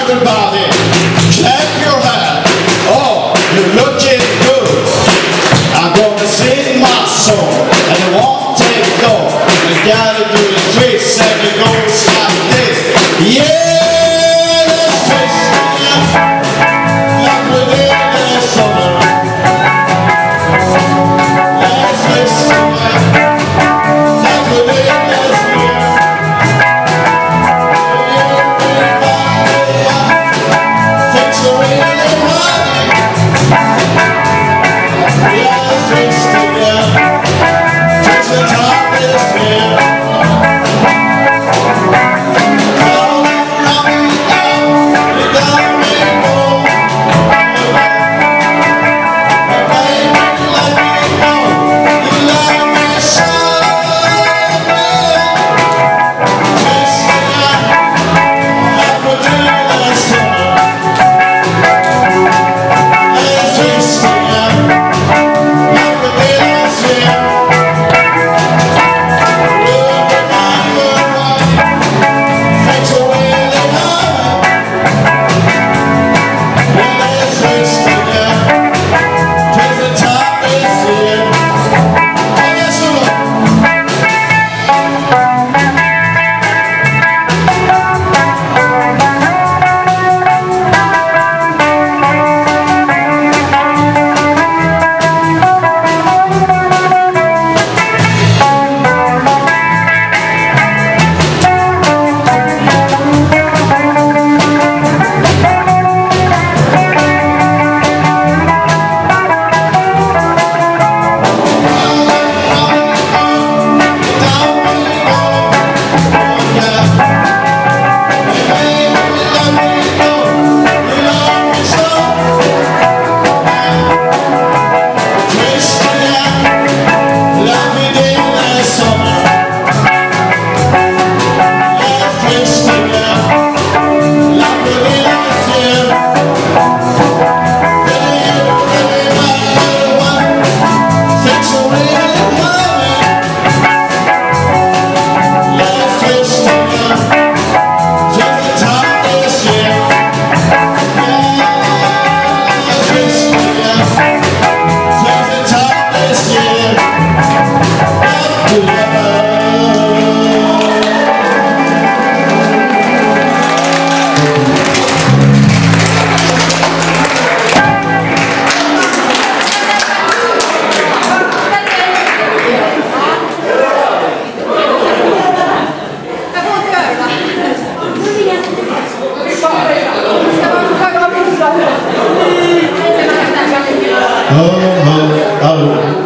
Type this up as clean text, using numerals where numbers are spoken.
everybody, clap your hands. Oh, you're looking good. I'm gonna sing my song, and it won't take long. You gotta do the twist, and it goes like this. Yeah, let's twist it like we did in the summer. Let's twist it like we did last year. Things are really hard. Let's twist it twist the top is here. Oh, oh, oh.